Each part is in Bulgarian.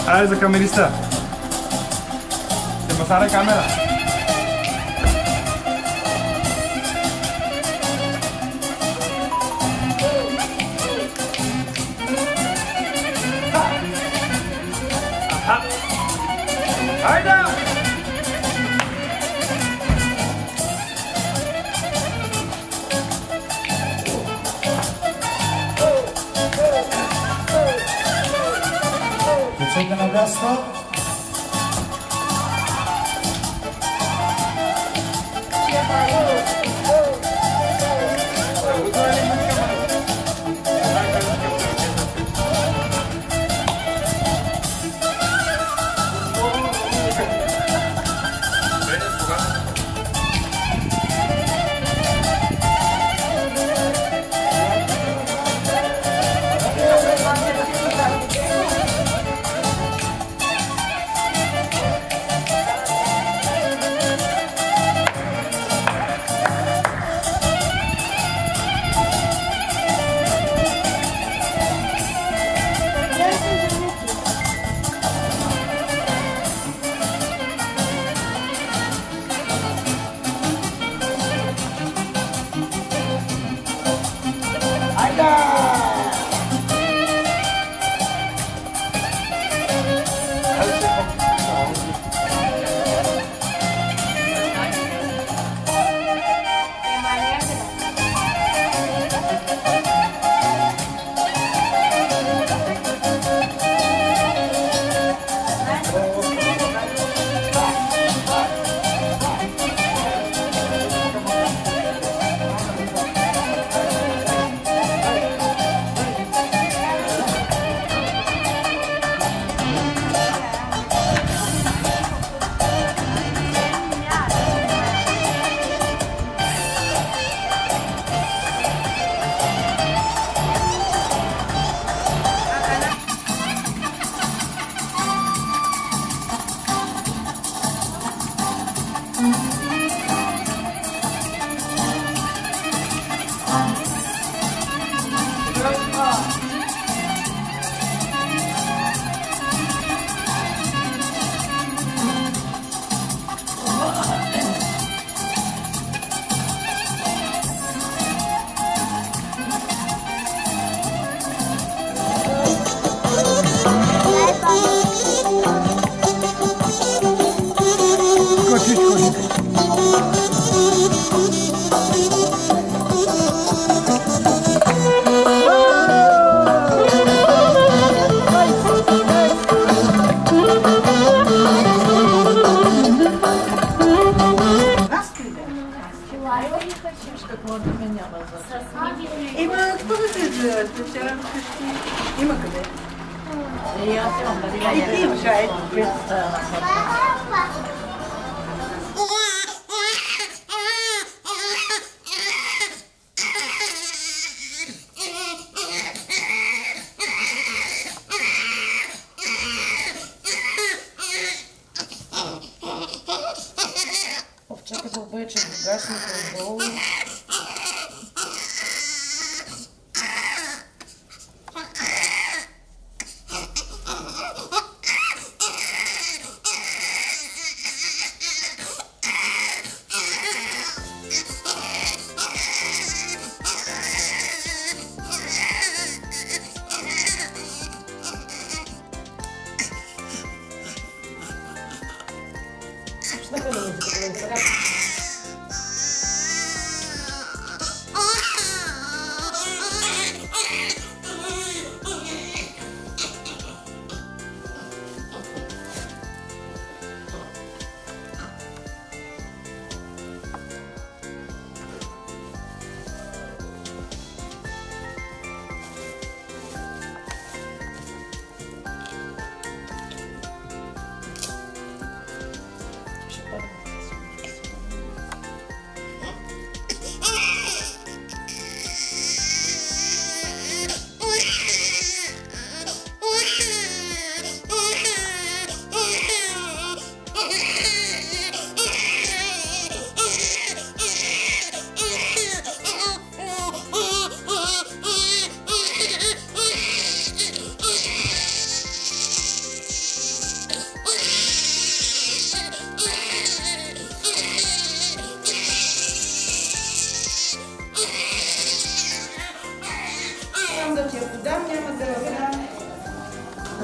Aia za kamerista. Te măsare camera. Haide! Piacete na miasto? Има, какво да се живеят? Има къде. И ти имаш, Овчака да обече богашника отдолу.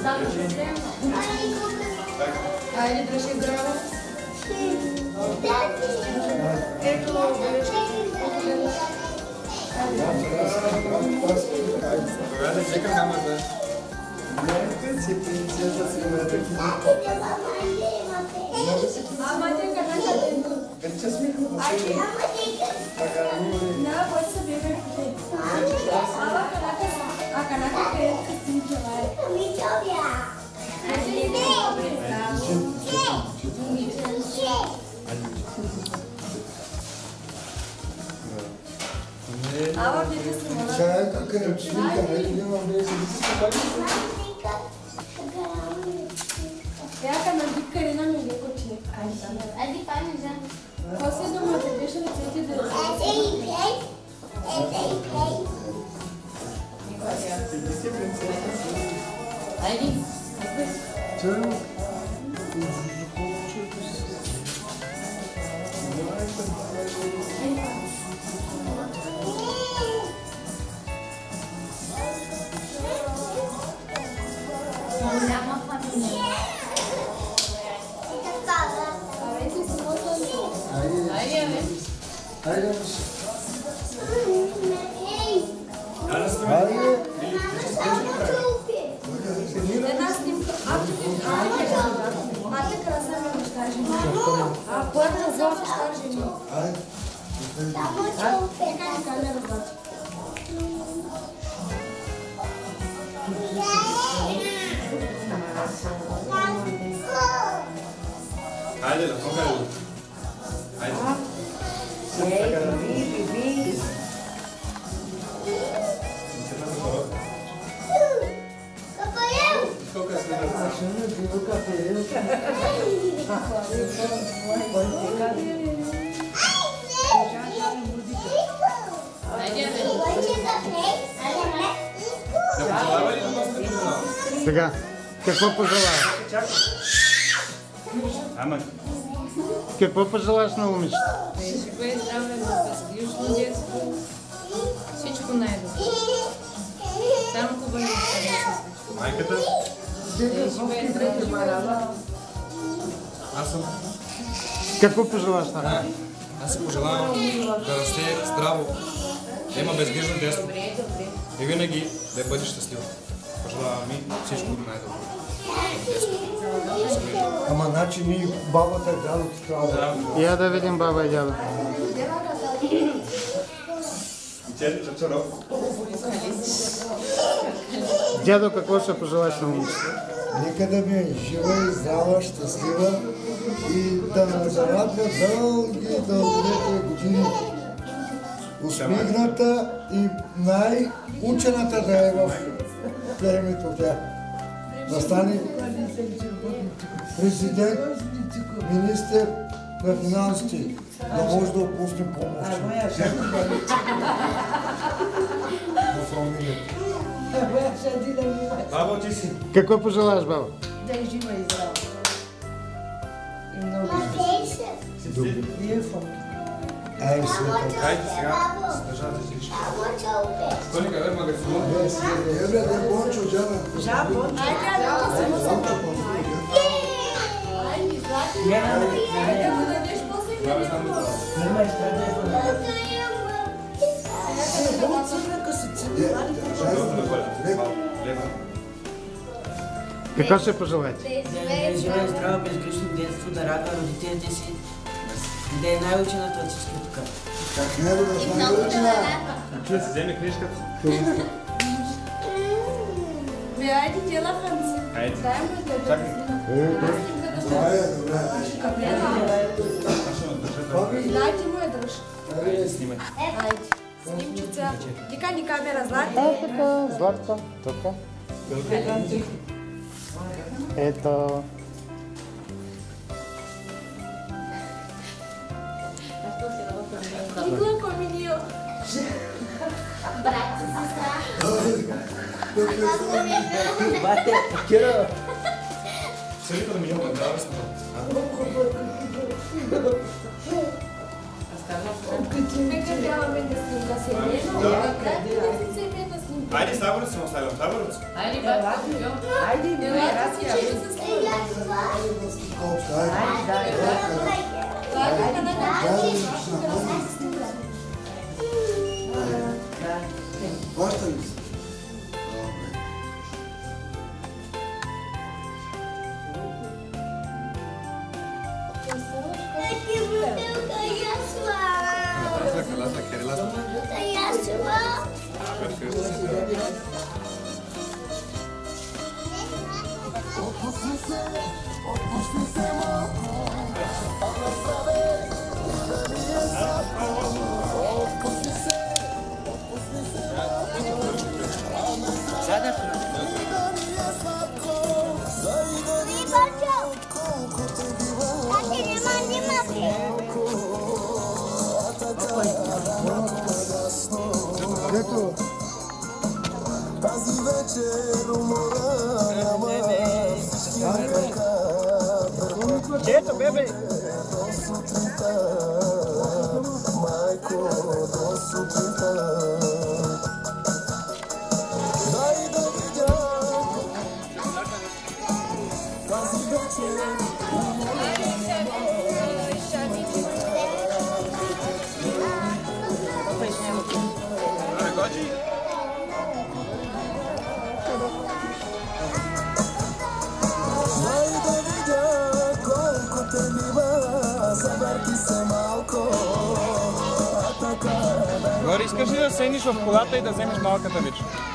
Айде да ще играва. Ето, Тогава чекам мамата. Нека си принцеса си ме таки. Ама дека на каденко. Вече сме го. Айде. На voi să bebe cu Aba canaca că e Cristin ceva. Aba bebe să mă Сега как е ръчника, няма да се Iaca na Carina nu e cu cine. Adi parmesan. Poți să mă trebuie să rețete de Айде. Голяма фамилия. Aveți să mă să Айде, бе. Хайде, de nas timp atât красава неща жени. А първо за неща жени. Така ни камера злати. Хайде, да покажа. Хайде. Колко е сме? Айде, бе. Да пожелава ли да ме пожелава? Сега, какво пожелаваш? Ама, Какво пожелаш на момичето? Да живее здраве, безгрижно детство. Всичко най-добро. Само хубаво да се случва. майката, Да живее здраве. аз съм. Какво пожелаш на нея? Аз си пожелавам да расте здраво, да има безгрижно детство и винаги да бъде щастлива. Пожелавам ми всичко най-добро. Ама значи ние бабата и дядото трябва да... Я да видим баба и дядо. Дядо, какво ще пожелаш на момичето? Нека да ми е жива и здрава, щастлива и да ме зарадва дългите години. Усмихната и най-учената да е в племето тя. Да стане президент, министър на финансите, да може да отпусне помощ. В фамилията. Бабо, ти си. Какво пожелаш, баба? Да е жива и здрава. И много Ай, света. Хайде сега, държате всички. Колика, бе, магазин. Ебе, да Бончо, жаба. Айде, злати. Айде да му дадеш после Това бе, знам да това. Какво ще пожелаете? Да живее здраво, безгрешно детство, да радва родителите си, да е най-учената от всички тук. Как не да сме учена? Да си вземе книжката. Бе, айде тела ханци. Хайде. Дай му да Чакай. Добре, добре. Злати му е дръж. Хайде, снимай. Айде. Снимчица. Дика ни камера, Злати. Така, Златко, тук. Ето. Глъко ми нио. Брат и сестра. Бате, Киро! Целика да ми има да сме. Нека трябваме да снимка се едно. Да се да снимка. Хайде, сабърът си, оставям. Сабърът си. Айде, бабо. Айде, Баща ли си? Λάστα, χέρι, λάστα. Ето. Тази вечер умора няма. Ето, бебе! До сутринта, майко, до сутринта. Дай да видя тази вечер умора Гори, искаш ли да седнеш в колата и да вземеш малката вече?